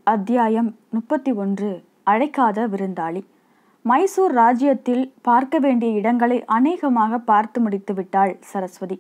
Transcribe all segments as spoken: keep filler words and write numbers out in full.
அத்தியாயம் முப்பத்தி ஒன்று. அழைக்காத விருந்தாளி. மைசூர் ராஜ்யத்தில் பார்க்க வேண்டிய இடங்களை அநேகமாக பார்த்து முடித்து விட்டாள் சரஸ்வதி.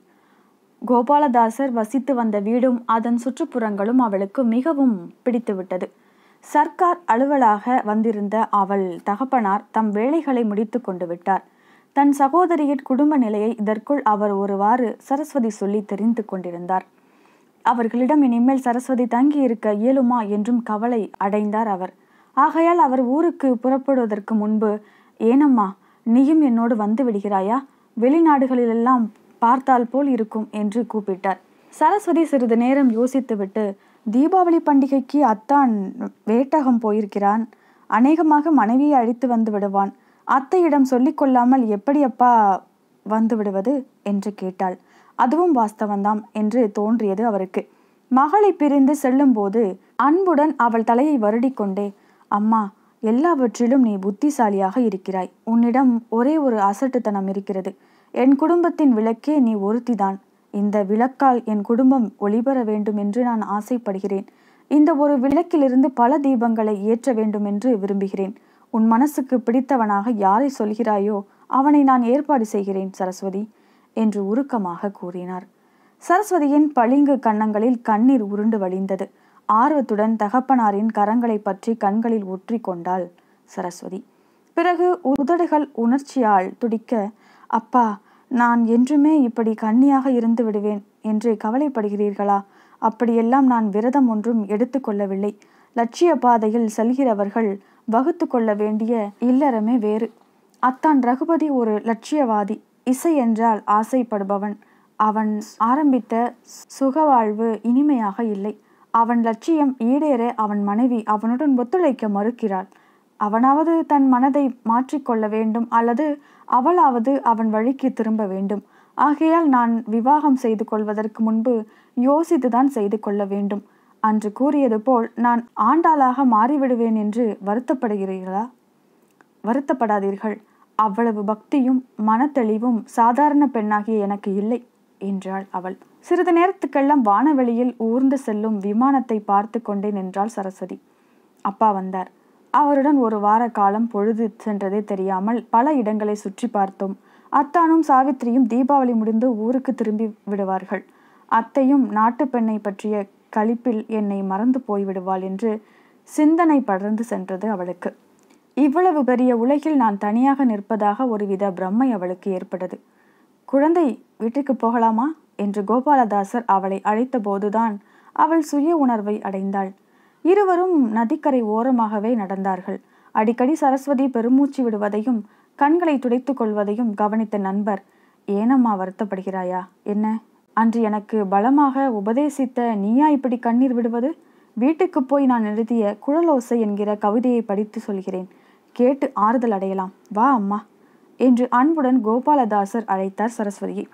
கோபாலதாசர் வசித்து வந்த வீடும் அதன் சுற்றுப்புறங்களும் அவளுக்கு மிகவும் பிடித்துவிட்டது. சர்க்கார் அலுவலாக வந்திருந்த அவள் தகப்பனார் தம் வேலைகளை முடித்து கொண்டு விட்டார். தன் சகோதரியின் குடும்ப நிலையை இதற்குள் அவர் ஒருவாறு சரஸ்வதி சொல்லி தெரிந்து கொண்டிருந்தார். அவர்களிடம் இனிமேல் சரஸ்வதி தங்கி இருக்க இயலுமா என்றும் கவலை அடைந்தார் அவர். ஆகையால் அவர் ஊருக்கு புறப்படுவதற்கு முன்பு, ஏனம்மா, நீயும் என்னோடு வந்து விடுகிறாயா? வெளிநாடுகளிலெல்லாம் பார்த்தால் போல் இருக்கும் என்று கூப்பிட்டார். சரஸ்வதி சிறிது நேரம் யோசித்துவிட்டு, தீபாவளி பண்டிகைக்கு அத்தான் வேட்டகம் போயிருக்கிறான். அநேகமாக மனைவியை அழைத்து வந்து விடுவான். அத்தையிடம் சொல்லிக் கொள்ளாமல் எப்படி அப்பா வந்து விடுவது என்று கேட்டாள். அதுவும் வாஸ்தவந்தாம் என்று தோன்றியது அவருக்கு. மகளை பிரிந்து செல்லும் போது அன்புடன் அவள் தலையை வருடி கொண்டே, அம்மா, எல்லாவற்றிலும் நீ புத்திசாலியாக இருக்கிறாய். உன்னிடம் ஒரே ஒரு அசட்டுத்தனம் இருக்கிறது. என் குடும்பத்தின் விளக்கே நீ ஒருத்திதான். இந்த விளக்கால் என் குடும்பம் ஒளிபெற வேண்டும் என்று நான் ஆசைப்படுகிறேன். இந்த ஒரு விளக்கிலிருந்து பல தீபங்களை ஏற்ற வேண்டும் என்று விரும்புகிறேன். உன் மனசுக்கு பிடித்தவனாக யாரை சொல்கிறாயோ அவனை நான் ஏற்பாடு செய்கிறேன் சரஸ்வதி என்று உருக்கமாக கூறினார். சரஸ்வதியின் பளிங்கு கன்னங்களில் கண்ணீர் உருண்டு வழிந்தது. ஆர்வத்துடன் தகப்பனாரின் கரங்களை பற்றி கண்களில் ஒற்றி கொண்டாள் சரஸ்வதி. பிறகு உதடுகள் உணர்ச்சியால் துடிக்க, அப்பா, நான் என்றுமே இப்படி கன்னியாக இருந்து விடுவேன் என்று கவலைப்படுகிறீர்களா? அப்படியெல்லாம் நான் விரதம் ஒன்றும் எடுத்து கொள்ளவில்லை. லட்சிய பாதையில் செல்கிறவர்கள் வகுத்து கொள்ள வேண்டிய இல்லறமே வேறு. அத்தான் ரகுபதி ஒரு லட்சியவாதி. இசை என்றால் ஆசைப்படுபவன். அவன் ஆரம்பித்த சுகவாழ்வு இனிமையாக இல்லை. அவன் லட்சியம் ஈடேற அவன் மனைவி அவனுடன் ஒத்துழைக்க மறுக்கிறாள். அவனாவது தன் மனதை மாற்றிக்கொள்ள வேண்டும், அல்லது அவளாவது அவன் வழிக்கு திரும்ப வேண்டும். ஆகையால் நான் விவாகம் செய்து கொள்வதற்கு முன்பு யோசித்துதான் செய்து கொள்ள வேண்டும். அன்று கூறியது போல் நான் ஆண்டாளாக மாறிவிடுவேன் என்று வருத்தப்படுகிறீர்களா? வருத்தப்படாதீர்கள். அவ்வளவு பக்தியும் மனத்தெளிவும் சாதாரண பெண்ணாகிய எனக்கு இல்லை என்றாள் அவள். சிறிது நேரத்துக்கெல்லாம் வானவெளியில் ஊர்ந்து செல்லும் விமானத்தை பார்த்து கொண்டே நின்றாள் சரஸ்வதி. அப்பா வந்தார். அவருடன் ஒரு வார காலம் பொழுது சென்றதே தெரியாமல் பல இடங்களை சுற்றி பார்த்தோம். அத்தானும் சாவித்திரியும் தீபாவளி முடிந்து ஊருக்கு திரும்பி விடுவார்கள். அத்தையும் நாட்டு பெண்ணை பற்றிய களிப்பில் என்னை மறந்து போய்விடுவாள் என்று சிந்தனை படர்ந்து சென்றது அவளுக்கு. இவ்வளவு பெரிய உலகில் நான் தனியாக நிற்பதாக ஒருவித பிரம்மை அவளுக்கு ஏற்பட்டது. குழந்தை, வீட்டுக்கு போகலாமா என்று கோபாலதாசர் அவளை அழைத்த போதுதான் அவள் சுய உணர்வை அடைந்தாள். இருவரும் நதிக்கரை ஓரமாகவே நடந்தார்கள். அடிக்கடி சரஸ்வதி பெருமூச்சு விடுவதையும் கண்களை துடைத்து கொள்வதையும் கவனித்த நண்பர், ஏனம்மா வருத்தப்படுகிறாயா? என்ன, அன்று எனக்கு பலமாக உபதேசித்த நீயா இப்படி கண்ணீர் விடுவது? வீட்டுக்கு போய் நான் எழுதிய குழலோசை என்கிற கவிதையை படித்து சொல்கிறேன். கேட்டு ஆறுதல் அடையலாம். வா அம்மா என்று அன்புடன் கோபாலதாசர் அழைத்தார் சரஸ்வதியை.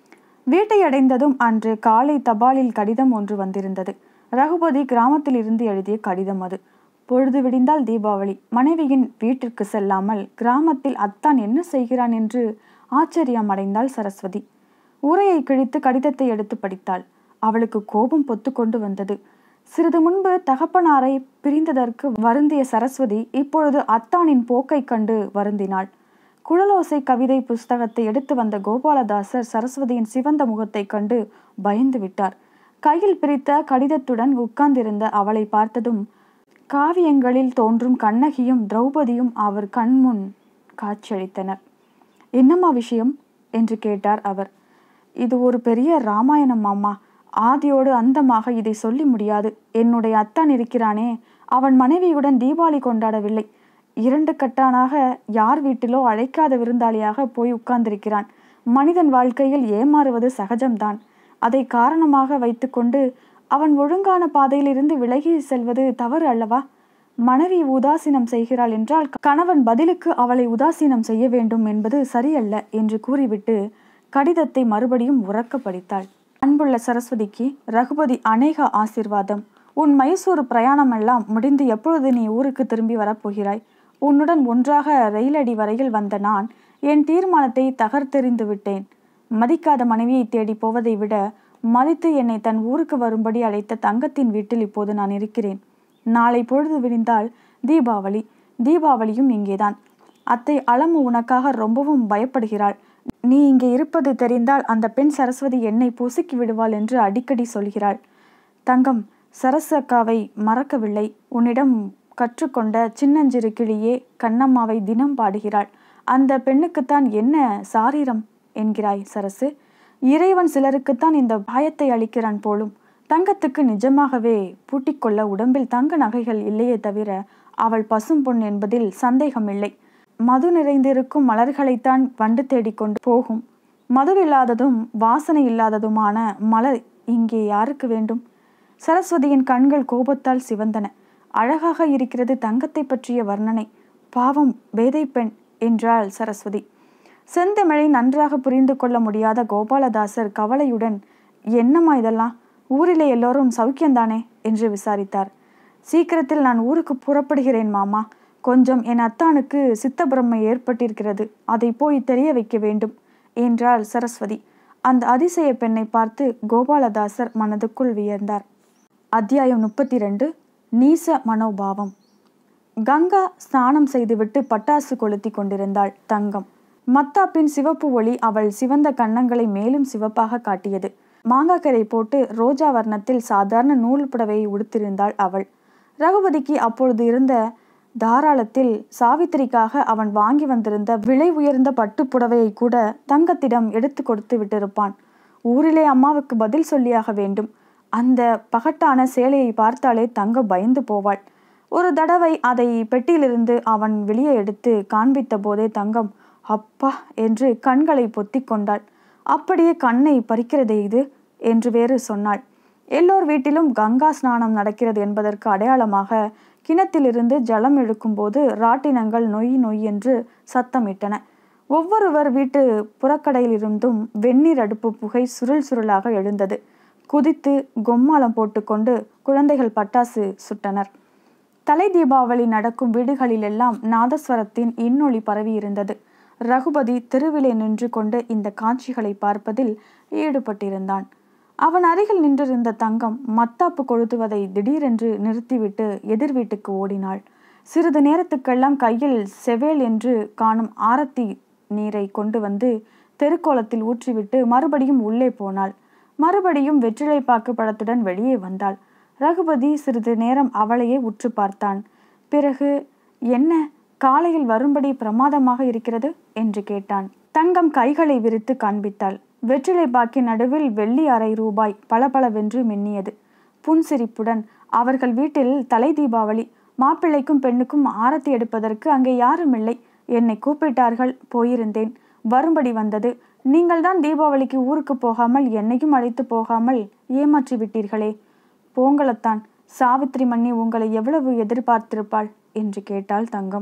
வீட்டை அடைந்ததும் அன்று காலை தபாலில் கடிதம் ஒன்று வந்திருந்தது. ரகுபதி கிராமத்தில் இருந்து எழுதிய கடிதம் அது. பொழுது விடிந்தால் தீபாவளி. மனைவியின் வீட்டிற்கு செல்லாமல் கிராமத்தில் அத்தான் என்ன செய்கிறான் என்று ஆச்சரியம் அடைந்தாள் சரஸ்வதி. உரையை கிழித்து கடிதத்தை எடுத்து படித்தாள். அவளுக்கு கோபம் பொத்து கொண்டு வந்தது. சிறிது முன்பு தகப்பனாரை பிரிந்ததற்கு வருந்திய சரஸ்வதி இப்பொழுது அத்தானின் போக்கை கண்டு வருந்தினாள். குழலோசை கவிதை புஸ்தகத்தை எடுத்து வந்த கோபாலதாசர் சரஸ்வதியின் சிவந்த முகத்தை கண்டு பயந்து விட்டார். கையில் பிரித்த கடிதத்துடன் உட்கார்ந்திருந்த அவளை பார்த்ததும் காவியங்களில் தோன்றும் கண்ணகியும் திரௌபதியும் அவர் கண்முன் காட்சியளித்தனர். என்னம்மா விஷயம் என்று கேட்டார் அவர். இது ஒரு பெரிய ராமாயணம் அம்மா. ஆதியோடு அந்தமாக இதை சொல்லி முடியாது. என்னுடைய அத்தான் இருக்கிறானே, அவன் மனைவியுடன் தீபாவளி கொண்டாடவில்லை. இரண்டு கட்டானாக யார் வீட்டிலோ அழைக்காத விருந்தாளியாக போய் உட்கார்ந்திருக்கிறான். மனிதன் வாழ்க்கையில் ஏமாறுவது சகஜம்தான். அதை காரணமாக வைத்துக்கொண்டு அவன் ஒழுங்கான பாதையில் இருந்து விலகி செல்வது தவறு அல்லவா? மனைவி உதாசீனம் செய்கிறாள் என்றால் கணவன் பதிலுக்கு அவளை உதாசீனம் செய்ய வேண்டும் என்பது சரியல்ல என்று கூறிவிட்டு கடிதத்தை மறுபடியும் உரக்க படித்தாள். அன்புள்ள சரஸ்வதிக்கு ரகுபதி அநேக ஆசீர்வாதம். உன் மைசூர் பிரயாணம் எல்லாம் முடிந்து எப்பொழுது நீ ஊருக்கு திரும்பி வரப்போகிறாய்? உன்னுடன் ஒன்றாக ரயிலடி வரையில் வந்த நான் என் தீர்மானத்தை தகர்த்தெறிந்து விட்டேன். மதிக்காத மனைவியை தேடி போவதை விட மதித்து என்னை தன் ஊருக்கு வரும்படி அழைத்த தங்கத்தின் வீட்டில் இப்போது நான் இருக்கிறேன். நாளை பொழுது விடிந்தால் தீபாவளி. தீபாவளியும் இங்கேதான். அத்தை அலமு உனக்காக ரொம்பவும் பயப்படுகிறாள். நீ இங்கே இருப்பது தெரிந்தால் அந்த பெண் சரஸ்வதி என்னை பொசுக்கி விடுவாள் என்று அடிக்கடி சொல்கிறாள். தங்கம், சரசு அக்காவை மறக்கவில்லை. உன்னிடம் கற்றுக்கொண்ட சின்னஞ்சிறு கிளியே கண்ணம்மாவை தினம் பாடுகிறாள். அந்த பெண்ணுக்குத்தான் என்ன சாரீரம் என்கிறாய் சரசு? இறைவன் சிலருக்குத்தான் இந்த பயத்தை அளிக்கிறான் போலும். தங்கத்துக்கு நிஜமாகவே பூட்டிக்கொள்ள உடம்பில் தங்க நகைகள் இல்லையே தவிர அவள் பசும் பொன் என்பதில் சந்தேகமில்லை. மது நிறைந்திருக்கும் மலர்களைத்தான் வண்டு தேடிக்கொண்டு போகும். மதுவில்லாததும் வாசனை இல்லாததுமான மலர் இங்கே யாருக்கு வேண்டும்? சரஸ்வதியின் கண்கள் கோபத்தால் சிவந்தன. அழகாக இருக்கிறது தங்கத்தை பற்றிய வர்ணனை. பாவம் பேதை பெண் என்றாள் சரஸ்வதி. செந்தமிழை நன்றாக புரிந்து கொள்ள முடியாத கோபாலதாசர் கவலையுடன், என்னம்மா இதெல்லாம்? ஊரிலே எல்லோரும் சௌக்கியந்தானே என்று விசாரித்தார். சீக்கிரத்தில் நான் ஊருக்கு புறப்படுகிறேன் மாமா. கொஞ்சம் என் அத்தானுக்கு சித்தப்பிரமை ஏற்பட்டிருக்கிறது. அதை போய் தெரிய வைக்க வேண்டும் என்றாள் சரஸ்வதி. அந்த அதிசய பெண்ணை பார்த்து கோபாலதாசர் மனதுக்குள் வியந்தார். அத்தியாயம் முப்பத்தி ரெண்டு. நீச மனோபாவம். கங்கா ஸ்நானம் செய்துவிட்டு பட்டாசு கொளுத்தி கொண்டிருந்தாள். தங்கம். மத்தாப்பின் சிவப்பு ஒளி அவள் சிவந்த கன்னங்களை மேலும் சிவப்பாக காட்டியது. மாங்காக்கரை போட்டு ரோஜா வர்ணத்தில் சாதாரண நூல் புடவையை உடுத்திருந்தாள் அவள். ரகுபதிக்கு அப்பொழுது இருந்த தாராளத்தில் சாவித்திரிக்காக அவன் வாங்கி வந்திருந்த விலை உயர்ந்த பட்டு புடவையை கூட தங்கத்திடம் எடுத்து கொடுத்து விட்டிருப்பான். ஊரிலே அம்மாவுக்கு பதில் சொல்லியாக வேண்டும். அந்த பகட்டான சேலையை பார்த்தாலே தங்க பயந்து போவாள். ஒரு தடவை அதை பெட்டியிலிருந்து அவன் வெளியே எடுத்து காண்பித்த போதே தங்கம் அப்பா என்று கண்களை பொத்தி கொண்டாள். அப்படியே கண்ணை பறிக்கிறதே இது என்று வேறு சொன்னாள். எல்லோர் வீட்டிலும் கங்கா ஸ்நானம் நடக்கிறது என்பதற்கு அடையாளமாக கிணத்திலிருந்து ஜலம் இழுக்கும்போது ராட்டினங்கள் நொய் நொய் என்று சத்தமிட்டன. ஒவ்வொருவர் வீட்டு புறக்கடையிலிருந்தும் வெந்நீர் அடுப்பு புகை சுருள் சுருளாக எழுந்தது. குதித்து கொம்மாளம் போட்டுக்கொண்டு குழந்தைகள் பட்டாசு சுட்டனர். தலை தீபாவளி நடக்கும் வீடுகளிலெல்லாம் நாதஸ்வரத்தின் இன்னொளி பரவி இருந்தது. ரகுபதி தெருவிலே நின்று கொண்டு இந்த காட்சிகளை பார்ப்பதில் ஈடுபட்டிருந்தான். அவன் அருகில் நின்றிருந்த தங்கம் மத்தாப்பு கொளுத்துவதை திடீரென்று நிறுத்திவிட்டு எதிர் வீட்டுக்கு ஓடினாள். சிறிது நேரத்துக்கெல்லாம் கையில் செவேல் என்று காணும் ஆரத்தி நீரை கொண்டு வந்து தெருக்கோலத்தில் ஊற்றிவிட்டு மறுபடியும் உள்ளே போனாள். மறுபடியும் வெற்றிலை பாக்கு பழத்துடன் வெளியே வந்தாள். ரகுபதி சிறிது நேரம் அவளையே உற்று பார்த்தான். பிறகு, என்ன காலையில் வரும்படி பிரமாதமாக இருக்கிறது என்று கேட்டான். தங்கம் கைகளை விரித்து காண்பித்தாள். வெற்றிலை பாக்கின் நடுவில் வெள்ளி அரை ரூபாய் பளபளவென்று மின்னியது. புன்சிரிப்புடன், அவர்கள் வீட்டில் தலை தீபாவளி. மாப்பிள்ளைக்கும் பெண்ணுக்கும் ஆரத்தி எடுப்பதற்கு அங்கே யாரும் இல்லை. என்னை கூப்பிட்டார்கள், போயிருந்தேன். வரும்படி வந்தது. நீங்கள்தான் தீபாவளிக்கு ஊருக்கு போகாமல் என்னையும் அழைத்து போகாமல் ஏமாற்றி விட்டீர்களே. போங்களத்தான். சாவித்திரி மன்னி உங்களை எவ்வளவு எதிர்பார்த்திருப்பாள் என்று கேட்டாள் தங்கம்.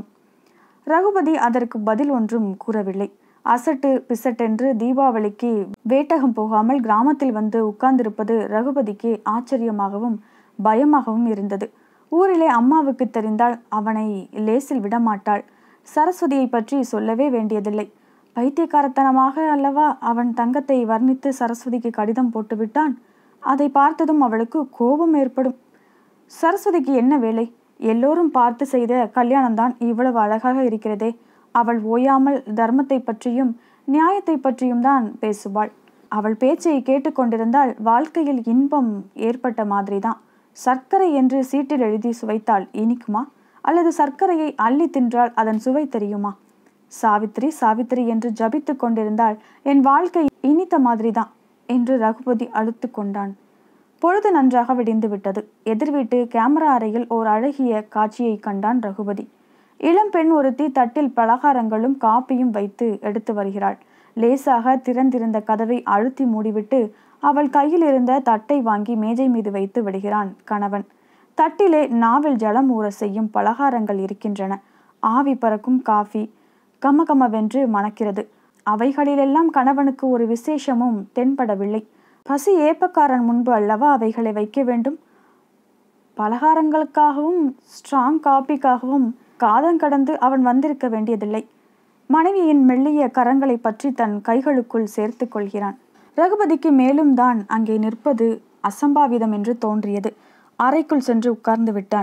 ரகுபதி அதற்கு பதில் ஒன்றும் கூறவில்லை. அசட்டு பிசட்டென்று தீபாவளிக்கு வேட்டகம் போகாமல் கிராமத்தில் வந்து உட்கார்ந்திருப்பது ரகுபதிக்கு ஆச்சரியமாகவும் பயமாகவும் இருந்தது. ஊரிலே அம்மாவுக்கு தெரிந்தால் அவனை லேசில் விடமாட்டாள். சரஸ்வதியை பற்றி சொல்லவே வேண்டியதில்லை. பைத்தியக்காரத்தனமாக அல்லவா அவன் தங்கத்தை வர்ணித்து சரஸ்வதிக்கு கடிதம் போட்டுவிட்டான். அதை பார்த்ததும் அவளுக்கு கோபம் ஏற்படும். சரஸ்வதிக்கு என்ன வேலை? எல்லோரும் பார்த்து செய்த கல்யாணம்தான் இவ்வளவு அழகாக இருக்கிறதே. அவள் ஓயாமல் தர்மத்தை பற்றியும் நியாயத்தை பற்றியும் தான் பேசுவாள். அவள் பேச்சை கேட்டுக்கொண்டிருந்தால் வாழ்க்கையில் இன்பம் ஏற்பட்ட மாதிரிதான். சர்க்கரை என்று சீட்டில் எழுதி சுவைத்தால் இனிக்குமா? அல்லது சர்க்கரையை அள்ளி தின்றால் அதன் சுவை தெரியுமா? சாவித்திரி சாவித்திரி என்று ஜபித்து கொண்டிருந்தால் என் வாழ்க்கை இனித்த மாதிரிதான் என்று ரகுபதி அழுத்து கொண்டான். பொழுது நன்றாக விடிந்து விட்டது. எதிர்வீட்டு கேமரா அறையில் ஓர் அழகிய காட்சியை கண்டான் ரகுபதி. இளம்பெண் ஒருத்தி தட்டில் பலகாரங்களும் காப்பியும் வைத்து எடுத்து வருகிறாள். லேசாக திறந்திருந்த கதவை அழுத்தி மூடிவிட்டு அவள் கையில் இருந்த தட்டை வாங்கி மேஜை மீது வைத்து விடுகிறான் கணவன். தட்டிலே நாவில் ஜலம் ஊற செய்யும் பலகாரங்கள் இருக்கின்றன. ஆவி பறக்கும் காஃபி கமகமவென்று மணக்கிறது. அவைகளிலெல்லாம் கணவனுக்கு ஒரு விசேஷமும் தென்படவில்லை. பசி ஏப்பக்காரன் முன்பு அல்லவா அவைகளை வைக்க வேண்டும். பலகாரங்களுக்காகவும் ஸ்ட்ராங் காப்பிக்காகவும் காதங்கடந்து அவன் வந்திருக்க வேண்டியதில்லை. மனைவியின் மெல்லிய கரங்களை பற்றி தன் கைகளுக்குள் சேர்த்து கொள்கிறான். ரகுபதிக்கு மேலும் தான் அங்கே நிற்பது அசம்பாவிதம் என்று தோன்றியது. அறைக்குள் சென்று உட்கார்ந்து விட்டான்.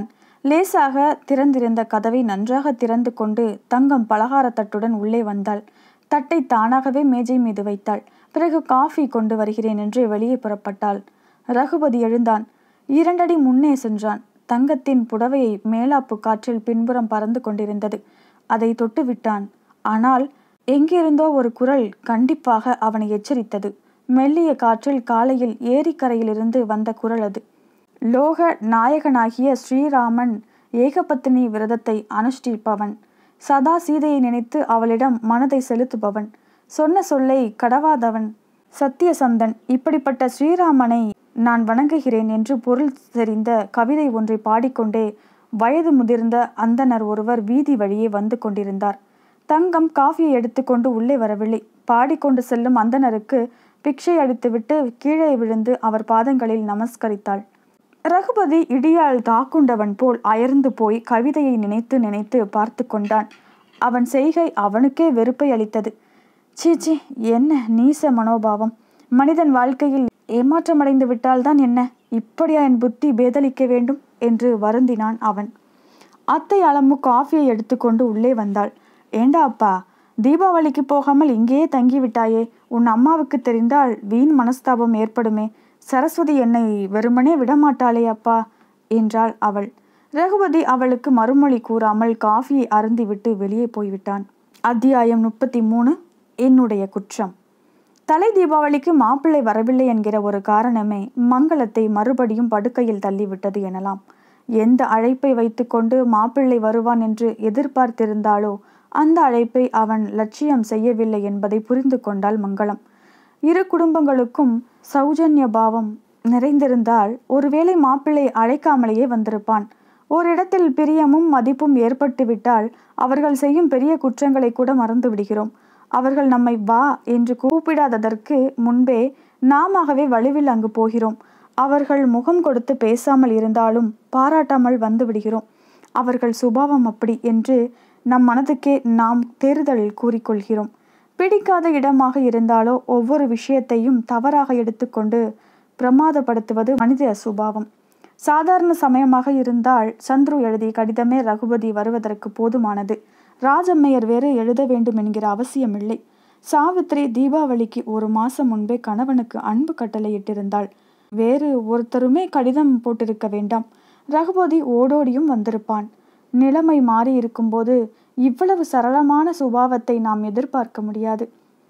லேசாக திறந்திருந்த கதவை நன்றாக திறந்து கொண்டு தங்கம் பலகார தட்டுடன் உள்ளே வந்தாள். தட்டை தானாகவே மேஜை மீது வைத்தாள். பிறகு காஃபி கொண்டு வருகிறேன் என்று வெளியே புறப்பட்டாள். ரகுபதி எழுந்தான். இரண்டடி முன்னே சென்றான். தங்கத்தின் புடவையை மேலாப்பு காற்றில் பின்புறம் பறந்து கொண்டிருந்தது. அதை தொட்டு விட்டான். ஆனால் எங்கிருந்தோ ஒரு குரல் கண்டிப்பாக அவனை எச்சரித்தது. மெல்லிய காற்றில் காலையில் ஏரிக்கரையிலிருந்து வந்த குரல் அது. லோக நாயகனாகிய ஸ்ரீராமன் ஏகபத்தினி விரதத்தை அனுஷ்டிப்பவன், சதா சீதையை நினைத்து அவளிடம் மனதை செலுத்துபவன், சொன்ன சொல்லை கடவாதவன், சத்தியசந்தன், இப்படிப்பட்ட ஸ்ரீராமனை நான் வணங்குகிறேன் என்று பொருள் தெரிந்த கவிதை ஒன்றை பாடிக்கொண்டே வயது முதிர்ந்த அந்தனர் ஒருவர் வீதி வழியே வந்து கொண்டிருந்தார். தங்கம் காஃபியை எடுத்துக்கொண்டு உள்ளே வரவில்லை. பாடிக்கொண்டு செல்லும் அந்தனருக்கு பிக்ஷை அடித்துவிட்டு கீழே விழுந்து அவர் பாதங்களில் நமஸ்கரித்தாள். ரகுபதி இடியால் தாக்குண்டவன் போல் அயர்ந்து போய் கவிதையை நினைத்து நினைத்து பார்த்து கொண்டான். அவன் செய்கை அவனுக்கே வெறுப்பை அளித்தது. சீச்சி, என்ன நீச மனோபாவம்! மனிதன் வாழ்க்கையில் ஏமாற்றமடைந்து விட்டால்தான் என்ன, இப்படியா என் புத்தி பேதலிக்க வேண்டும் என்று வருந்தினான் அவன். அத்தை அளமு காஃபியை எடுத்துக்கொண்டு உள்ளே வந்தாள். ஏண்டா அப்பா, தீபாவளிக்கு போகாமல் இங்கேயே தங்கிவிட்டாயே, உன் அம்மாவுக்கு தெரிந்தால் வீண் மனஸ்தாபம் ஏற்படுமே, சரஸ்வதி என்னை வெறுமனே விடமாட்டாளே அப்பா என்றாள் அவள். ரகுபதி அவளுக்கு மறுமொழி கூறாமல் காஃபியை அருந்திவிட்டு வெளியே போய்விட்டான். அத்தியாயம் முப்பத்தி மூணு. என்னுடைய குற்றம். தலை தீபாவளிக்கு மாப்பிள்ளை வரவில்லை என்கிற ஒரு காரணமே மங்களத்தை மறுபடியும் படுக்கையில் தள்ளிவிட்டது எனலாம். எந்த அழைப்பை வைத்து கொண்டு மாப்பிள்ளை வருவான் என்று எதிர்பார்த்திருந்தாளோ அந்த அழைப்பை அவன் லட்சியம் செய்யவில்லை என்பதை புரிந்து கொண்டாள் மங்களம். இரு குடும்பங்களுக்கும் சௌஜன்ய பாவம் நிறைந்திருந்தால் ஒருவேளை மாப்பிள்ளை அழைக்காமலேயே வந்திருப்பான். ஓரிடத்தில் பிரியமும் மதிப்பும் ஏற்பட்டுவிட்டால் அவர்கள் செய்யும் பெரிய குற்றங்களை கூட மறந்து விடுகிறோம். அவர்கள் நம்மை வா என்று கூப்பிடாததற்கு முன்பே நாமவே வலுவில் அங்கு போகிறோம். அவர்கள் முகம் கொடுத்து பேசாமல் இருந்தாலும் பாராட்டாமல் வந்து விடுகிறோம். அவர்கள் சுபாவம் அப்படி என்று நம் மனதுக்கே நாம் தேர்தல் கூறிக்கொள்கிறோம். பிடிக்காத இடமாக இருந்தாலோ ஒவ்வொரு விஷயத்தையும் தவறாக எடுத்துக்கொண்டு பிரமாதப்படுத்துவது மனித சுபாவம். சாதாரண சமயமாக இருந்தால் சந்துரு எழுதிய கடிதமே ரகுபதி வருவதற்கு போதுமானது. ராஜம்மையர் வேறு எழுத வேண்டும் என்கிற அவசியமில்லை. சாவித்திரி தீபாவளிக்கு ஒரு மாசம் முன்பே கணவனுக்கு அன்பு கட்டளையிட்டிருந்தாள். வேறு ஒருத்தருமே கடிதம் போட்டிருக்க வேண்டாம். ரகுபதி ஓடோடியும் வந்திருப்பான். நிலைமை மாறி இருக்கும்போது இவ்வளவு சரளமான சுபாவத்தை நாம் எதிர்பார்க்க முடியாது.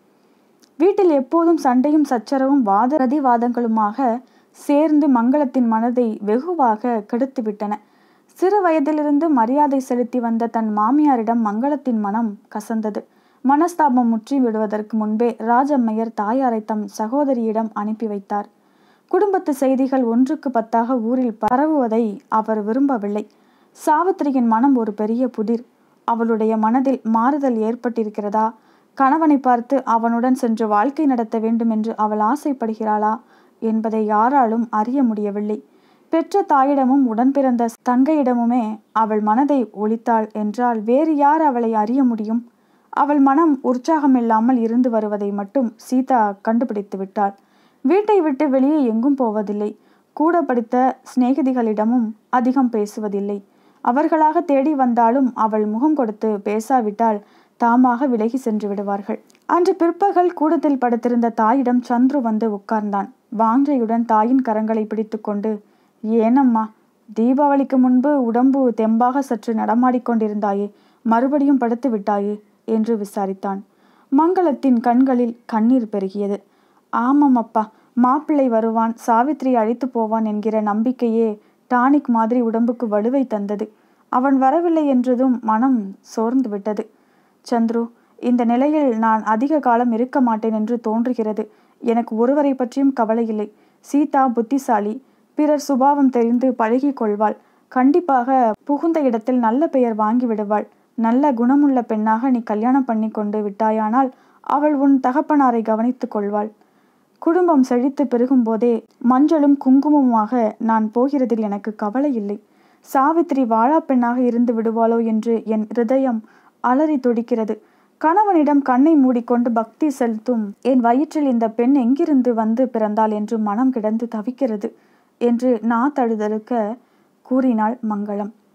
வீட்டில் எப்போதும் சண்டையும் சச்சரவும் வாத பிரதிவாதங்களுமாக சேர்ந்து மங்களத்தின் மனதை வெகுவாக கெடுத்துவிட்டன. சிறு வயதிலிருந்து மரியாதை செலுத்தி வந்த தன் மாமியாரிடம் மங்களத்தின் மனம் கசந்தது. மனஸ்தாபம் முற்றி விடுவதற்கு முன்பே ராஜம்மையர் தாயாரை தம் சகோதரியிடம் அனுப்பி வைத்தார். குடும்பத்து செய்திகள் ஒன்றுக்கு பத்தாக ஊரில் பரவுவதை அவர் விரும்பவில்லை. சாவித்திரியின் மனம் ஒரு பெரிய புதிர். அவளுடைய மனதில் மாறுதல் ஏற்பட்டிருக்கிறதா? கணவனை பார்த்து அவனுடன் சென்று வாழ்க்கை நடத்த வேண்டும் என்று அவள் ஆசைப்படுகிறாளா என்பதை யாராலும் அறிய முடியவில்லை. பெற்ற தாயிடமும் உடன் பிறந்த தங்கையிடமுமே அவள் மனதை ஒழித்தாள் என்றால் வேறு யார் அவளை அறிய முடியும்? அவள் மனம் உற்சாகமில்லாமல் இருந்து வருவதை மட்டும் சீதா கண்டுபிடித்து விட்டாள். வீட்டை விட்டு வெளியே எங்கும் போவதில்லை. கூட படித்த சிநேகிதிகளிடமும் அதிகம் பேசுவதில்லை. அவர்களாக தேடி வந்தாலும் அவள் முகம் கொடுத்து பேசாவிட்டால் தாமாக விலகி சென்று விடுவார்கள். அன்று பிற்பகல் கூடத்தில் படுத்திருந்த தாயிடம் சந்துரு வந்து உட்கார்ந்தான். வாஞ்சையுடன் தாயின் கரங்களை பிடித்து கொண்டு, ஏனம்மா, தீபாவளிக்கு முன்பு உடம்பு தெம்பாக சற்று நடமாடிக்கொண்டிருந்தாயே, மறுபடியும் படுத்து விட்டாயே என்று விசாரித்தான். மங்களத்தின் கண்களில் கண்ணீர் பெருகியது. ஆமாம் அப்பா, மாப்பிள்ளை வருவான், சாவித்திரி அழைத்து போவான் என்கிற நம்பிக்கையே டானிக் மாதிரி உடம்புக்கு வலுவை தந்தது. அவன் வரவில்லை என்றதும் மனம் சோர்ந்து விட்டது. சந்துரு, இந்த நிலையில் நான் அதிக காலம் இருக்க மாட்டேன் என்று தோன்றுகிறது. எனக்கு ஒருவரை பற்றியும் கவலை இல்லை. சீதா புத்திசாலி, பிறர் சுபாவம் தெரிந்து பழகி கொள்வாள். கண்டிப்பாக புகுந்த இடத்தில் நல்ல பெயர் வாங்கி விடுவாள். நல்ல குணமுள்ள பெண்ணாக நீ கல்யாணம் பண்ணி கொண்டு விட்டாயானால் அவள் உன் தகப்பனாரை கவனித்துக் கொள்வாள். குடும்பம் செழித்து பெருகும் போதே மஞ்சளும் குங்குமமாக நான் போகிறதில் எனக்கு கவலை இல்லை. சாவித்திரி வாழா பெண்ணாக இருந்து விடுவாளோ என்று என் இருதயம் அலறி துடிக்கிறது. கணவனிடம் கண்ணை மூடிக்கொண்டு பக்தி செலுத்தும் என் வயிற்றில் இந்த பெண் எங்கிருந்து வந்து பிறந்தாள் என்று மனம் கிடந்து தவிக்கிறது என்று நா தழுதலுக்க கூறினாள் மங்களம்.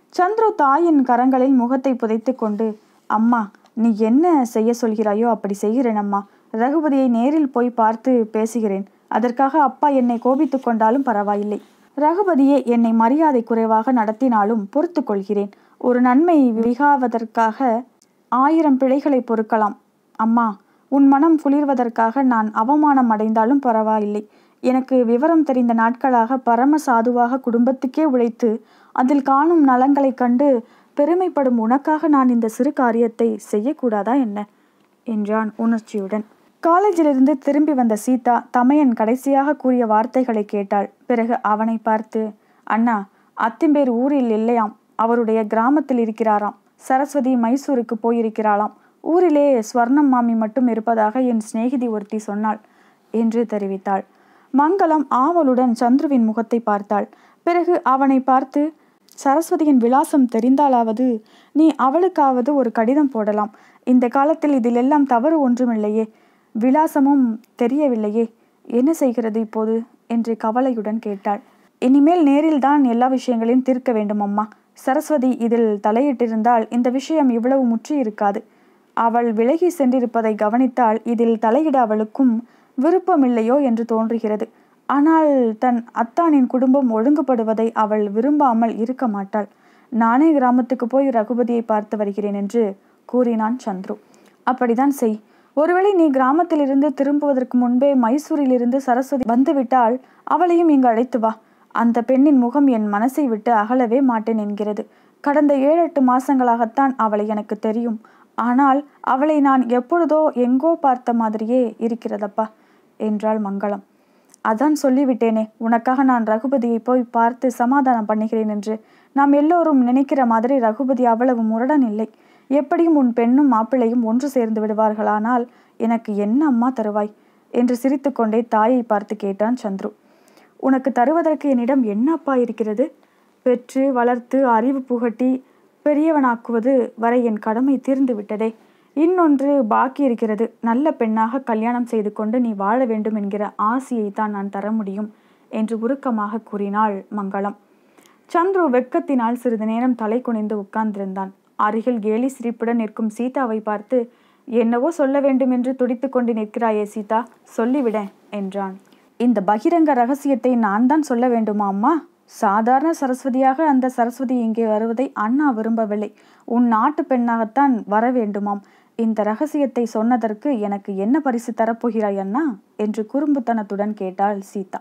சந்துரு தாயின் கரங்களில் முகத்தை புதைத்து கொண்டு, அம்மா, நீ என்ன செய்ய சொல்கிறாயோ அப்படி செய்கிறேன் அம்மா. ரகுபதியை நேரில் போய் பார்த்து பேசுகிறேன். அதற்காக அப்பா என்னை கோபித்து கொண்டாலும் பரவாயில்லை. ரகுபதியே என்னை மரியாதை குறைவாக நடத்தினாலும் பொறுத்து கொள்கிறேன். ஒரு நன்மை விகாவதற்காக ஆயிரம் பிழைகளை பொறுக்கலாம். அம்மா, உன் மனம் குளிர்வதற்காக நான் அவமானம் அடைந்தாலும் பரவாயில்லை. எனக்கு விவரம் தெரிந்த நாட்களாக பரம சாதுவாக குடும்பத்துக்கே உழைத்து அதில் காணும் நலங்களை கண்டு பெருமைப்படும் உனக்காக நான் இந்த சிறு காரியத்தை செய்யக்கூடாதா என்ன என்றான் உணர்ச்சியுடன். காலேஜிலிருந்து திரும்பி வந்த சீதா தமையன் கடைசியாக கூறிய வார்த்தைகளை கேட்டாள். பிறகு அவனை பார்த்து, அண்ணா, அத்திம்பேர் ஊரில் இல்லையாம், அவருடைய கிராமத்தில் இருக்கிறாராம். சரஸ்வதி மைசூருக்கு போயிருக்கிறாளாம். ஊரிலே ஸ்வர்ணம் மாமி மட்டும் இருப்பதாக என் சிநேகிதி ஒருத்தி சொன்னாள் என்று தெரிவித்தாள். மங்களம் ஆவலுடன் சந்துருவின் முகத்தை பார்த்தாள். பிறகு அவனை பார்த்து, சரஸ்வதியின் விலாசம் தெரிந்தாலாவது நீ அவளுக்காவது ஒரு கடிதம் போடலாம். இந்த காலத்தில் இதிலெல்லாம் தவறு ஒன்றுமில்லையே. விலாசமும் தெரியவில்லையே, என்ன செய்கிறது இப்போது என்று கவலையுடன் கேட்டாள். இனிமேல் நேரில் தான் எல்லா விஷயங்களையும் தீர்க்க வேண்டும் அம்மா. சரஸ்வதி இதில் தலையிட்டிருந்தால் இந்த விஷயம் இவ்வளவு முற்றி இருக்காது. அவள் விலகி சென்றிருப்பதை கவனித்தால் இதில் தலையிட அவளுக்கும் விருப்பமில்லையோ என்று தோன்றுகிறது. ஆனால் தன் அத்தானின் குடும்பம் ஒழுங்குபடுவதை அவள் விரும்பாமல் இருக்க மாட்டாள். நானே கிராமத்துக்கு போய் ரகுபதியை பார்த்து வருகிறேன் என்று கூறினான் சந்துரு. அப்படிதான் செய். ஒருவேளை நீ கிராமத்திலிருந்து திரும்புவதற்கு முன்பே மைசூரிலிருந்து சரஸ்வதி வந்துவிட்டால் அவளையும் இங்கு அழைத்து வா. அந்த பெண்ணின் முகம் என் மனசை விட்டு அகலவே மாட்டேன் என்கிறது. கடந்த ஏழு எட்டு மாசங்களாகத்தான் அவளை எனக்கு தெரியும். ஆனால் அவளை நான் எப்பொழுதோ எங்கோ பார்த்த மாதிரியே இருக்கிறதப்பா என்றாள் மங்களம். அதான் சொல்லிவிட்டேனே, உனக்காக நான் ரகுபதியை போய் பார்த்து சமாதானம் பண்ணுகிறேன் என்று. நாம் எல்லோரும் நினைக்கிற மாதிரி ரகுபதி அவ்வளவு முரடன் இல்லை. எப்படியும் உன் பெண்ணும் மாப்பிள்ளையும் ஒன்று சேர்ந்து விடுவார்களானால் எனக்கு என்ன அம்மா தருவாய் என்று சிரித்து கொண்டே தாயை பார்த்து கேட்டான் சந்துரு. உனக்கு தருவதற்கு என்னிடம் என்ன அப்பா இருக்கிறது? பெற்று வளர்த்து அறிவு புகட்டி பெரியவனாக்குவது வரை என் கடமை தீர்ந்து விட்டதே. இன்னொன்று பாக்கி இருக்கிறது. நல்ல பெண்ணாக கல்யாணம் செய்து கொண்டு நீ வாழ வேண்டும் என்கிற ஆசையை தான் நான் தர முடியும் என்று உருக்கமாக கூறினாள் மங்களம். சந்துரு வெட்கத்தினால் சிறிது நேரம் தலை குனிந்து உட்கார்ந்திருந்தான். அருகில் கேலி சிரிப்புடன் நிற்கும் சீதாவை பார்த்து, என்னவோ சொல்ல வேண்டும் என்று துடித்து கொண்டு நிற்கிறாயே சீதா, சொல்லிவிட என்றான். இந்த பகிரங்க ரகசியத்தை நான் தான் சொல்ல வேண்டுமா அம்மா? சாதாரண சரஸ்வதியாக அந்த சரஸ்வதி இங்கே வருவதை அண்ணா விரும்பவில்லை. உன் நாட்டு பெண்ணாகத்தான் வர வேண்டுமாம். இந்த ரகசியத்தை சொன்னதற்கு எனக்கு என்ன பரிசு தரப்போகிறாய் அண்ணா என்று குறும்புத்தனத்துடன் கேட்டாள் சீதா.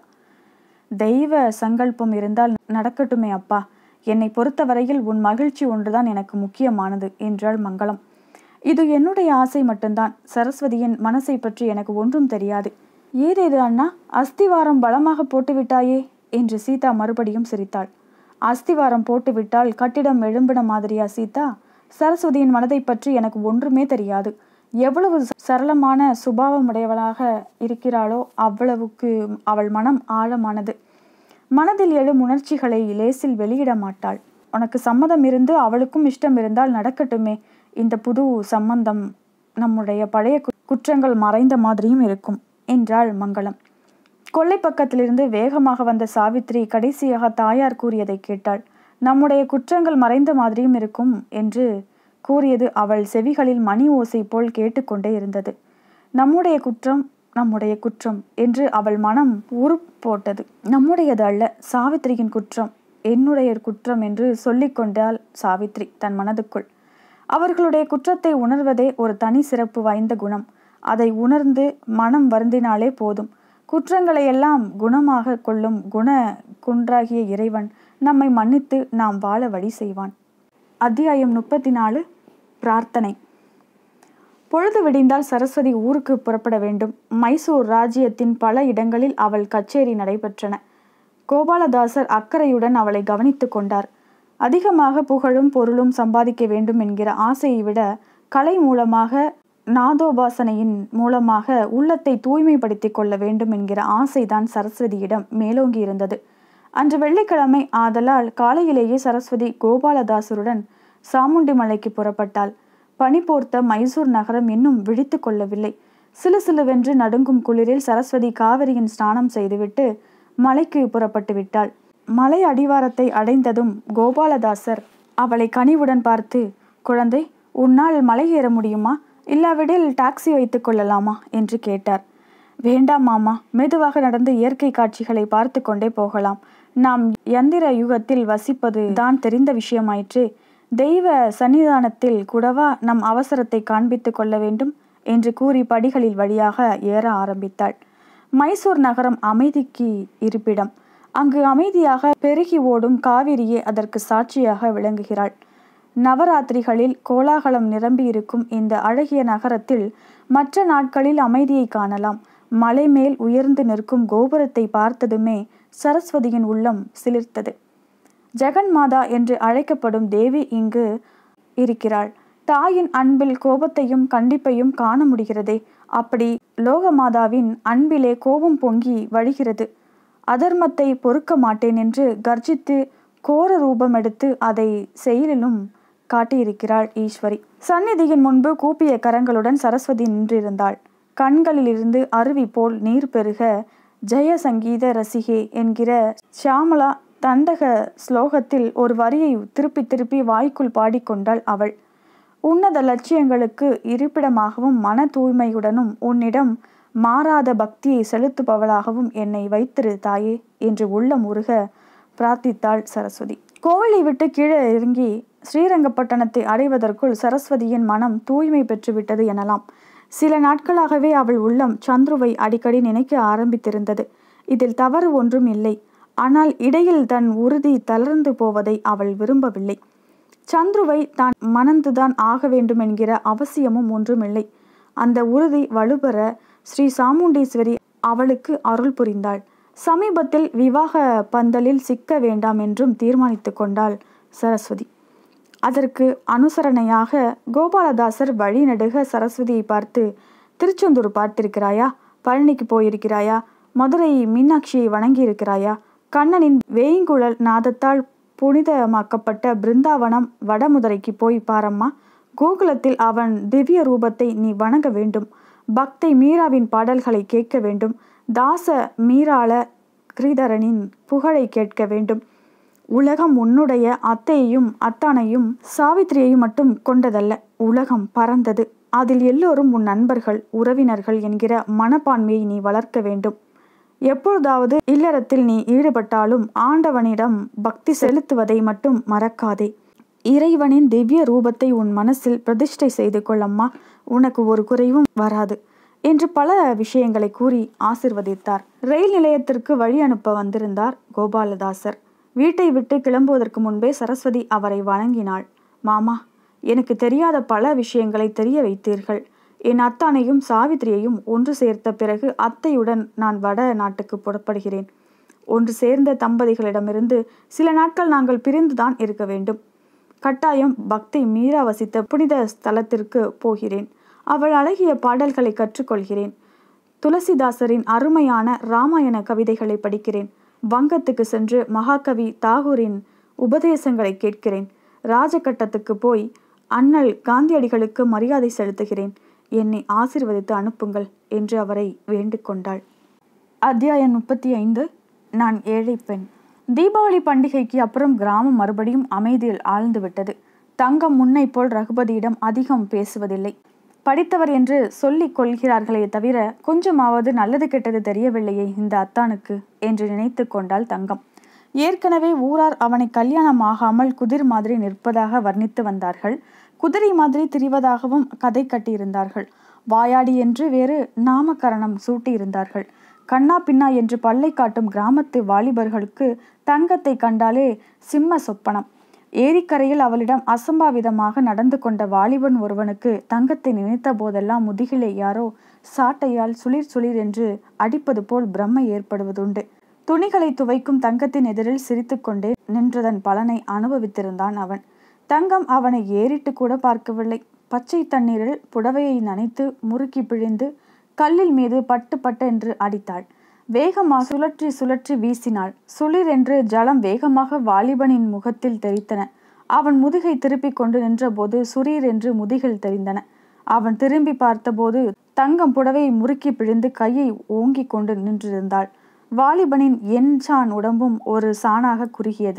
தெய்வ சங்கல்பம் இருந்தால் நடக்கட்டுமே அப்பா. என்னை பொறுத்தவரையில் உன் மகிழ்ச்சி ஒன்றுதான் எனக்கு முக்கியமானது என்றாள் மங்களம். இது என்னுடைய ஆசை மட்டும்தான். சரஸ்வதியின் மனசை பற்றி எனக்கு ஒன்றும் தெரியாது. ஏதேது அண்ணா, அஸ்திவாரம் பலமாக போட்டுவிட்டாயே என்று சீதா மறுபடியும் சிரித்தாள். அஸ்திவாரம் போட்டுவிட்டால் கட்டிடம் எழும்பின மாதிரியா சீதா? சரஸ்வதியின் மனதை பற்றி எனக்கு ஒன்றுமே தெரியாது. எவ்வளவு சரளமான சுபாவமுடையவளாக இருக்கிறாளோ அவ்வளவுக்கு அவள் மனம் ஆழமானது. மனதில் எழும் உணர்ச்சிகளை லேசில் வெளியிட மாட்டாள். உனக்கு சம்மதம் இருந்து அவளுக்கும் இஷ்டம் இருந்தால் நடக்கட்டுமே. இந்த புது சம்பந்தம் நம்முடைய பழைய குற்றங்கள் மறைந்த மாதிரியும் இருக்கும் என்றாள் மங்களம். கொல்லை பக்கத்திலிருந்து வேகமாக வந்த சாவித்ரி கடைசியாக தாயார் கூறியதை கேட்டாள். நம்முடைய குற்றங்கள் மறைந்த மாதிரியும் இருக்கும் என்று கூறியது அவள் செவிகளில் மணி ஓசை போல் கேட்டுக்கொண்டே இருந்தது. நம்முடைய குற்றம் நம்முடைய குற்றம் என்று அவள் மனம் உரு போட்டது. நம்முடையது அல்ல, சாவித்ரியின் குற்றம், என்னுடைய குற்றம் என்று சொல்லிக்கொண்டாள் சாவித்ரி தன் மனதுக்குள். அவர்களுடைய குற்றத்தை உணர்வதே ஒரு தனி சிறப்பு வாய்ந்த குணம். அதை உணர்ந்து மனம் வருந்தினாலே போதும். குற்றங்களை எல்லாம் குணமாக கொள்ளும் குண குன்றாகிய இறைவன் நம்மை மன்னித்து நாம் வாழ வழி செய்வான். அத்தியாயம் முப்பத்தி நாலு. பிரார்த்தனை. பொழுது விடிந்தால் சரஸ்வதி ஊருக்கு புறப்பட வேண்டும். மைசூர் ராஜ்யத்தின் பல இடங்களில் அவள் கச்சேரி நடைபெற்றன. கோபாலதாசர் அக்கறையுடன் அவளை கவனித்து கொண்டார். அதிகமாக புகழும் பொருளும் சம்பாதிக்க வேண்டும் என்கிற ஆசையை விட கலை மூலமாக, நாதோபாசனையின் மூலமாக உள்ளத்தை தூய்மைப்படுத்தி கொள்ள வேண்டும் என்கிற ஆசைதான் சரஸ்வதியிடம் மேலோங்கி இருந்தது. அன்று வெள்ளிக்கிழமை ஆதலால் காலையிலேயே சரஸ்வதி கோபாலதாசருடன் சாமுண்டி மலைக்கு புறப்பட்டாள். பனி போர்த்த மைசூர் நகரம் இன்னும் விழித்து கொள்ளவில்லை. சிலு சிலுவென்று நடுங்கும் குளிரில் சரஸ்வதி காவிரியின் ஸ்நானம் செய்துவிட்டு மலைக்கு புறப்பட்டு விட்டாள். மலை அடிவாரத்தை அடைந்ததும் கோபாலதாசர் அவளை கனிவுடன் பார்த்து, குழந்தை, உன்னால் மலை ஏற முடியுமா? இல்லாவிடில் டாக்ஸி வைத்து கொள்ளலாமா என்று கேட்டார். வேண்டாம் மாமா, மெதுவாக நடந்து இயற்கை காட்சிகளை பார்த்து கொண்டே போகலாம். நாம் யந்திர யுகத்தில் வசிப்பது தான் தெரிந்த விஷயமாயிற்று. தெய்வ சன்னிதானத்தில் கூடவா நம் அவசரத்தை காண்பித்து கொள்ள வேண்டும் என்று கூறி படிகளில் வழியாக ஏற ஆரம்பித்தாள். மைசூர் நகரம் அமைதிக்கு இருப்பிடம். அங்கு அமைதியாக பெருகி ஓடும் காவிரியே அதற்கு சாட்சியாக விளங்குகிறாள். நவராத்திரிகளில் கோலாகலம் நிரம்பி இருக்கும் இந்த அழகிய நகரத்தில் மற்ற நாட்களில் அமைதியை காணலாம். மலை மேல் உயர்ந்து நிற்கும் கோபுரத்தை பார்த்ததுமே சரஸ்வதியின் உள்ளம் சிலிர்த்தது. ஜெகன்மாதா என்று அழைக்கப்படும் தேவி இங்கு இருக்கிறாள். தாயின் அன்பில் கோபத்தையும் கண்டிப்பையும் காண முடிகிறதே. அப்படி லோகமாதாவின் அன்பிலே கோபம் பொங்கி வழிகிறது. அதர்மத்தை பொறுக்க மாட்டேன் என்று கர்ஜித்து கோர ரூபம் எடுத்து அதை செயலிலும் காட்டியிருக்கிறாள் ஈஸ்வரி. சந்நிதியின் முன்பு கூப்பிய கரங்களுடன் சரஸ்வதி நின்றிருந்தாள். கண்களிலிருந்து அருவி போல் நீர் பெருக ஜெய சங்கீத ரசிகே என்கிற ஷியாமலா தண்டக ஸ்லோகத்தில் ஒரு வரியை திருப்பி திருப்பி வாய்க்குள் பாடிக்கொண்டாள் அவள். உன்னத லட்சியங்களுக்கு இருப்பிடமாகவும் மன தூய்மையுடனும் உன்னிடம் மாறாத பக்தியை செலுத்துபவளாகவும் என்னை வைத்திரு தாயே என்று உள்ளம் உருக பிரார்த்தித்தாள் சரஸ்வதி. கோவிலை விட்டு கீழே இறங்கி ஸ்ரீரங்கப்பட்டணத்தை அடைவதற்குள் சரஸ்வதியின் மனம் தூய்மை பெற்றுவிட்டது எனலாம். சில நாட்களாகவே அவள் உள்ளம் சந்துருவை அடிக்கடி நினைக்க ஆரம்பித்திருந்தது. இதில் தவறு ஒன்றும் இல்லை. ஆனால் இடையில் தன் உறுதி தளர்ந்து போவதை அவள் விரும்பவில்லை. சந்துருவை தான் மணந்துதான் ஆக வேண்டும் என்கிற அவசியமும் ஒன்றுமில்லை. அந்த உறுதி வலுப்பெற ஸ்ரீ சாமுண்டீஸ்வரி அவளுக்கு அருள் புரிந்தாள். சமீபத்தில் விவாக பந்தலில் சிக்க வேண்டாம் என்றும் தீர்மானித்து கொண்டாள் சரஸ்வதி. அதற்கு அனுசரணையாக கோபாலதாசர் வழிநடுக சரஸ்வதியை பார்த்து, திருச்செந்தூர் பார்த்திருக்கிறாயா? பழனிக்கு போயிருக்கிறாயா? மதுரை மீனாட்சியை வணங்கி இருக்கிறாயா? கண்ணனின் வேய்ங்குழல் நாதத்தால் புனிதமாக்கப்பட்ட பிருந்தாவனம் வடமுதுரைக்கு போய் பாரம்மா. கோகுலத்தில் அவன் திவ்ய ரூபத்தை நீ வணங்க வேண்டும். பக்தை மீராவின் பாடல்களை கேட்க வேண்டும். தாச மீராள கிரீதரனின் புகழை கேட்க வேண்டும். உலகம் உன்னுடைய அத்தையையும் அத்தானையும் சாவித்திரியையும் மட்டும் கொண்டதல்ல. உலகம் பறந்தது. அதில் எல்லோரும் உன் நண்பர்கள், உறவினர்கள் என்கிற மனப்பான்மையை நீ வளர்க்க வேண்டும். எப்பொழுதாவது இல்லறத்தில் நீ ஈடுபட்டாலும் ஆண்டவனிடம் பக்தி செலுத்துவதை மட்டும் மறக்காதே. இறைவனின் திவ்ய ரூபத்தை உன் மனசில் பிரதிஷ்டை செய்து கொள்ளம்மா. உனக்கு ஒரு குறைவும் வராது என்று பல விஷயங்களை கூறி ஆசிர்வதித்தார். ரயில் நிலையத்திற்கு வழி அனுப்ப வந்திருந்தார் கோபாலதாசர். வீட்டை விட்டு கிளம்புவதற்கு முன்பே சரஸ்வதி அவரை வணங்கினாள். மாமா, எனக்கு தெரியாத பல விஷயங்களை தெரிய வைத்தீர்கள். என் அத்தானையும் சாவித்திரியையும் ஒன்று சேர்த்த பிறகு அத்தையுடன் நான் வட நாட்டுக்கு புறப்படுகிறேன். ஒன்று சேர்ந்த தம்பதிகளிடமிருந்து சில நாட்கள் நாங்கள் பிரிந்துதான் இருக்க வேண்டும். கட்டாயம் பக்தி மீரா வசித்த புனித ஸ்தலத்திற்கு போகிறேன். அவள் அழகிய பாடல்களை கற்றுக்கொள்கிறேன். துளசிதாசரின் அருமையான இராமாயண கவிதைகளை படிக்கிறேன். வங்கத்துக்கு சென்று மகாகவி தாகூரின் உபதேசங்களை கேட்கிறேன். ராஜகட்டத்துக்கு போய் அண்ணல் காந்தியடிகளுக்கு மரியாதை செலுத்துகிறேன். என்னை ஆசீர்வதித்து அனுப்புங்கள் என்று அவரை வேண்டிக் கொண்டாள். அத்தியாயம் முப்பத்தி ஐந்து. நான் ஏழை பெண். தீபாவளி பண்டிகைக்கு அப்புறம் கிராமம் மறுபடியும் அமைதியில் ஆழ்ந்து விட்டது. தங்கம் முன்னை போல் ரகுபதியிடம் அதிகம் பேசுவதில்லை. படித்தவர் என்று சொல்லிக் கொள்கிறார்களே தவிர கொஞ்சமாவது நல்லது கெட்டது தெரியவில்லையே இந்த அத்தானுக்கு என்று நினைத்து கொண்டாள் தங்கம். ஏற்கனவே ஊரார் அவனை கல்யாணம் ஆகாமல் குதிர் மாதிரி நிற்பதாக வர்ணித்து வந்தார்கள். குதிரை மாதிரி திரிவதாகவும் கதை கட்டியிருந்தார்கள். வாயாடி என்று வேறு நாமகரணம் சூட்டியிருந்தார்கள். கண்ணா பின்னா என்று பல்லை காட்டும் கிராமத்து வாலிபர்களுக்கு தங்கத்தை கண்டாலே சிம்ம சொப்பனம். ஏரிக்கரையில் அவளிடம் அசம்பாவிதமாக நடந்து கொண்ட வாலிபன் ஒருவனுக்கு தங்கத்தை நினைத்த போதெல்லாம் முதுகிலே யாரோ சாட்டையால் சுளிர் சுளிர் என்று அடிப்பது போல் பிரம்மை ஏற்படுவதுண்டு. துணிகளை துவைக்கும் தங்கத்தின் எதிரில் சிரித்து கொண்டே நின்றதன் பலனை அனுபவித்திருந்தான் அவன். தங்கம் அவனை ஏறிட்டு கூட பார்க்கவில்லை. பச்சை தண்ணீரில் புடவையை நனைத்து முறுக்கி பிழிந்து கல்லில் மீது பட்டு பட்டு என்று அடித்தாள். வேகமாக சுழற்றி சுழற்றி வீசினாள். சுளிர் என்று ஜலம் வேகமாக வாலிபனின் முகத்தில் தெரித்தன. அவன் முதுகை திருப்பி கொண்டு நின்றபோது சுரீர் என்று முதுகில் தெரிந்தன. அவன் திரும்பி பார்த்தபோது தங்கம் புடவையை முறுக்கி பிழிந்து கையை ஓங்கி கொண்டு நின்றிருந்தாள். வாலிபனின் எண் சான் உடம்பும் ஒரு சாணாக குறுகியது.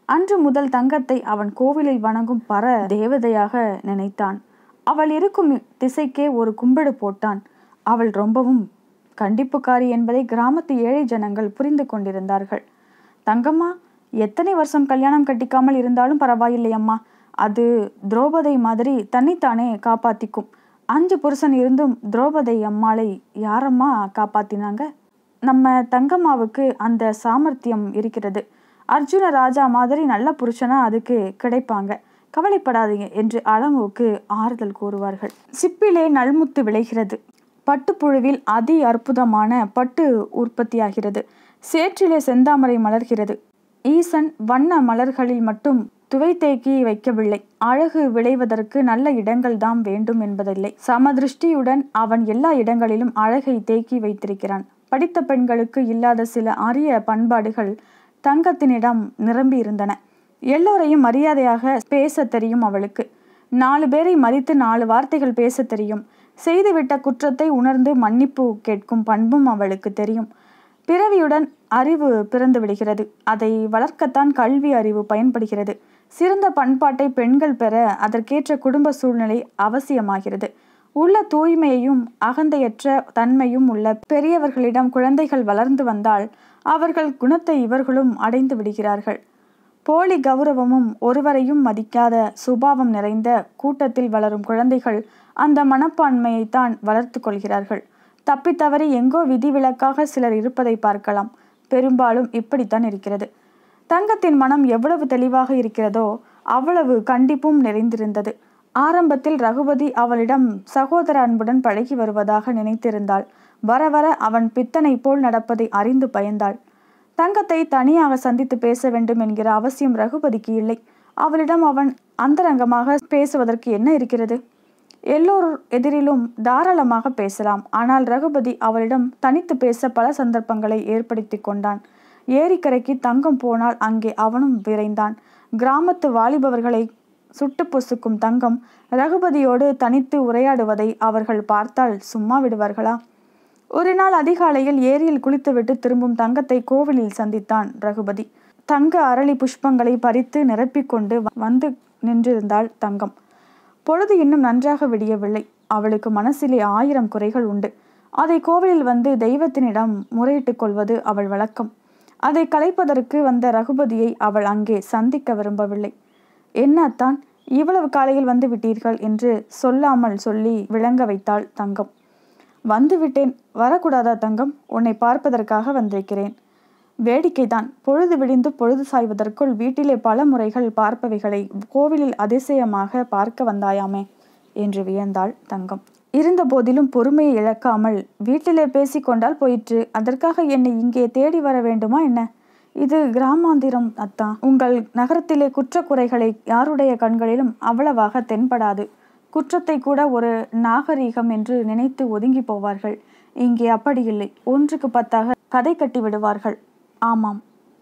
அன்று முதல் தங்கத்தை அவன் கோவிலில் வணங்கும் பர தேவதையாக நினைத்தான். அவள் இருக்கும் திசைக்கே ஒரு கும்பிடு போட்டான். அவள் ரொம்பவும் கண்டிப்புக்காரி என்பதை கிராமத்து ஏழை ஜனங்கள் புரிந்து கொண்டிருந்தார்கள். தங்கம்மா, எத்தனை வருஷம் கல்யாணம் கட்டிக்காமல் இருந்தாலும் பரவாயில்லையம்மா. அது திரௌபதி மாதிரி தன்னைத்தானே காப்பாத்திக்கும். அஞ்சு புருஷன் இருந்தும் திரௌபதி அம்மாளை யாரம்மா காப்பாத்தினாங்க? நம்ம தங்கம்மாவுக்கு அந்த சாமர்த்தியம் இருக்கிறது. அர்ஜுன ராஜா மாதிரி நல்ல புருஷனா அதுக்கு கிடைப்பாங்க. கவலைப்படாதீங்க என்று அலமுவுக்கு ஆறுதல் கூறுவார்கள். சிப்பிலே நல்முத்து விளைகிறது. பட்டுப்புழுவில் அதி அற்புதமான பட்டு உற்பத்தியாகிறது. சேற்றிலே செந்தாமரை மலர்கிறது. ஈசன் வண்ண மலர்களில் மட்டும் துவை தேக்கி வைக்கவில்லை. அழகு விளைவதற்கு நல்ல இடங்கள் தாம் வேண்டும் என்பதில்லை. சமதிருஷ்டியுடன் அவன் எல்லா இடங்களிலும் அழகை தேக்கி வைத்திருக்கிறான். படித்த பெண்களுக்கு இல்லாத சில அரிய பண்பாடுகள் தங்கத்தினிடம் நிரம்பி இருந்தன. எல்லோரையும் மரியாதையாக பேச தெரியும் அவளுக்கு. நாலு பேரை மதித்து நாலு வார்த்தைகள் பேச தெரியும். செய்துவிட்ட குற்றத்தை உணர்ந்து மன்னிப்பு கேட்கும் பண்பும் அவளுக்கு தெரியும். பிறவியுடன் அறிவு பிறந்து விடுகிறது. அதை வளர்க்கத்தான் கல்வி அறிவு பயன்படுகிறது. சிறந்த பண்பாட்டை பெண்கள் பெற அதற்கேற்ற குடும்ப சூழ்நிலை அவசியமாகிறது. உள்ள தூய்மையையும் அகந்தையற்ற தன்மையும் உள்ள பெரியவர்களிடம் குழந்தைகள் வளர்ந்து வந்தால் அவர்கள் குணத்தை இவர்களும் அடைந்து விடுகிறார்கள். போலி கௌரவமும் ஒருவரையும் மதிக்காத சுபாவம் நிறைந்த கூட்டத்தில் வளரும் குழந்தைகள் அந்த மனப்பான்மையைத்தான் வளர்த்து கொள்கிறார்கள். தப்பித்தவறி எங்கோ விதிவிலக்காக சிலர் இருப்பதை பார்க்கலாம். பெரும்பாலும் இப்படித்தான் இருக்கிறது. தங்கத்தின் மனம் எவ்வளவு தெளிவாக இருக்கிறதோ அவ்வளவு கண்டிப்பும் நிறைந்திருந்தது. ஆரம்பத்தில் ரகுபதி அவளிடம் சகோதர அன்புடன் பழகி வருவதாக நினைத்திருந்தாள். வர வர அவன் பித்தனை போல் நடப்பதை அறிந்து பயந்தாள். தங்கத்தை தனியாக சந்தித்து பேச வேண்டும் என்கிற அவசியம் ரகுபதிக்கு இல்லை. அவளிடம் அவன் அந்தரங்கமாக பேசுவதற்கு என்ன இருக்கிறது? எல்லோர் எதிரிலும் தாராளமாக பேசலாம். ஆனால் ரகுபதி அவளிடம் தனித்து பேச பல சந்தர்ப்பங்களை ஏற்படுத்தி கொண்டான். ஏரிக்கரைக்கு தங்கம் போனால் அங்கே அவனும் விரைந்தான். கிராமத்து வாலிபவர்களை சுட்டு பொசுக்கும் தங்கம் ரகுபதியோடு தனித்து உரையாடுவதை அவர்கள் பார்த்தால் சும்மா விடுவார்களா? ஒரு நாள் அதிகாலையில் ஏரியில் குளித்துவிட்டு திரும்பும் தங்கத்தை கோவிலில் சந்தித்தான் ரகுபதி. தங்க அரளி புஷ்பங்களை பறித்து நிரப்பிக்கொண்டு வந்து நின்றிருந்தாள் தங்கம். பொழுது இன்னும் நன்றாக விடியவில்லை. அவளுக்கு மனசிலே ஆயிரம் குறைகள் உண்டு. அதை கோவிலில் வந்து தெய்வத்தினிடம் முறையிட்டுக் கொள்வது அவள் வழக்கம். அதை கலைப்பதற்கு வந்த ரகுபதியை அவள் அங்கே சந்திக்க விரும்பவில்லை. என்னத்தான் இவ்வளவு காலையில் வந்து விட்டீர்கள் என்று சொல்லாமல் சொல்லி விளங்க வைத்தாள் தங்கம். வந்து விட்டேன். வரக்கூடாதா தங்கம்? உன்னை பார்ப்பதற்காக வந்திருக்கிறேன். வேடிக்கைதான். பொழுது விடிந்து பொழுது சாய்வதற்குள் வீட்டிலே பல முறைகள் பார்ப்பவைகளை கோவிலில் அதிசயமாக பார்க்க வந்தாயாமே என்று வியந்தாள் தங்கம். இருந்த போதிலும் பொறுமையை இழக்காமல் வீட்டிலே பேசி கொண்டால் போயிற்று. அதற்காக என்னை இங்கே தேடி வர வேண்டுமா என்ன? இது கிராமாந்திரம் அத்தா. உங்கள் நகரத்திலே குற்றக்குறைகளை யாருடைய கண்களிலும் அவ்வளவாக தென்படாது. குற்றத்தை கூட ஒரு நாகரீகம் என்று நினைத்து ஒதுங்கி போவார்கள். இங்கே அப்படி இல்லை. ஒன்றுக்கு பத்தாக கதை கட்டி விடுவார்கள். ஆமாம்.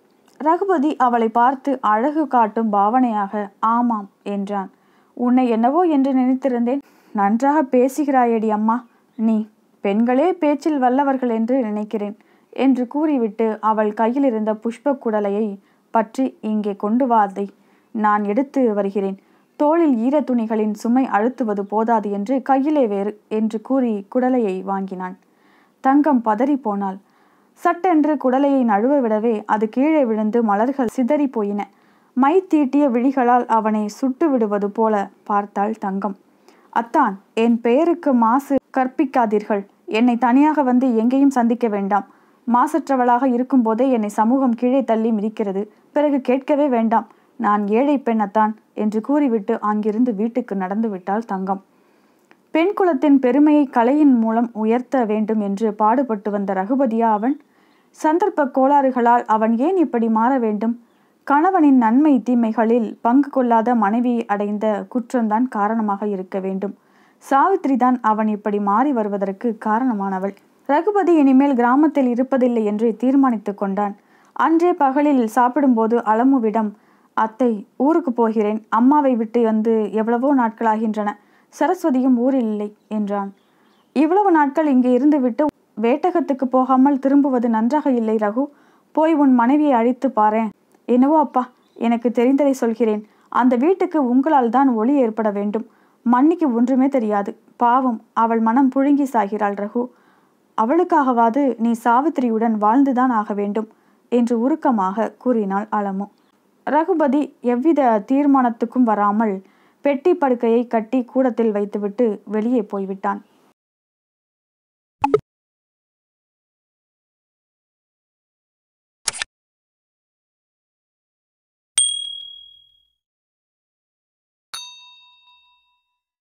ரகுபதி அவளை பார்த்து அழகு காட்டும் பாவனையாக ஆமாம் என்றான். உன்னை என்னவோ என்று நினைத்திருந்தேன். நன்றாக பேசுகிறாயடி அம்மா. நீ பெண்களே பேச்சில் வல்லவர்கள் என்று நினைக்கிறேன் என்று கூறிவிட்டு அவள் கையில் இருந்த புஷ்ப குடலையை பற்றி இங்கே கொண்டு வாதை, நான் எடுத்து வருகிறேன். தோளில் ஈர துணிகளின் சுமை அழுத்துவது போதாது என்று கையிலே வேறு என்று கூறி குடலையை வாங்கினான். தங்கம் பதறி போனாள். சட்டென்று குடலையை நழுவ விடவே அது கீழே விழுந்து மலர்கள் சிதறி போயின. மை தீட்டிய விழிகளால் அவனை சுட்டு விடுவது போல பார்த்தாள் தங்கம். அத்தான், என் பெயருக்கு மாசு கற்பிக்காதீர்கள். என்னை தனியாக வந்து எங்கேயும் சந்திக்க வேண்டாம். மாசற்றவளாக இருக்கும் போதே என்னை சமூகம் கீழே தள்ளி மிதிக்கிறது. பிறகு கேட்கவே வேண்டாம். நான் ஏழை பெண் அத்தான் என்று கூறிவிட்டு அங்கிருந்து வீட்டுக்கு நடந்து விட்டாள் தங்கம். பெண் குலத்தின் பெருமையை கலையின் மூலம் உயர்த்த வேண்டும் என்று பாடுபட்டு வந்த ரகுபதியா அவன்? சந்தர்ப்ப கோளாறுகளால் அவன் ஏன் இப்படி மாற வேண்டும்? கணவனின் நன்மை தீமைகளில் பங்கு கொள்ளாத மனைவியை அடைந்த குற்றம்தான் காரணமாக இருக்க வேண்டும். சாவித்திரி தான் அவன் இப்படி மாறி வருவதற்கு காரணமானவள். ரகுபதி இனிமேல் கிராமத்தில் இருப்பதில்லை என்று தீர்மானித்து கொண்டான். அன்றே பகலில் சாப்பிடும்போது அலமுவிடம், அத்தை, ஊருக்கு போகிறேன். அம்மாவை விட்டு வந்து எவ்வளவோ நாட்களாகின்றன. சரஸ்வதியும் ஊரில் இல்லை என்றான். இவ்வளவு நாட்கள் இங்கே இருந்துவிட்டு வேட்டகத்துக்கு போகாமல் திரும்புவது நன்றாக இல்லை ரகு. போய் உன் மனைவியை அழைத்து பாரேன். என்னவோ அப்பா, எனக்கு தெரிந்ததை சொல்கிறேன். அந்த வீட்டுக்கு உங்களால் தான் ஒளி ஏற்பட வேண்டும். மன்னிக்கு ஒன்றுமே தெரியாது. பாவம், அவள் மனம் புழுங்கி சாகிறாள் ரகு. அவளுக்காகவாது நீ சாவித்திரியுடன் வாழ்ந்துதான் ஆக வேண்டும் என்று உருக்கமாக கூறினாள் அலமு. ரகுபதி எவ்வித தீர்மானத்துக்கும் வராமல் பெட்டி படுக்கையை கட்டி கூடத்தில் வைத்துவிட்டு வெளியே போய்விட்டான்.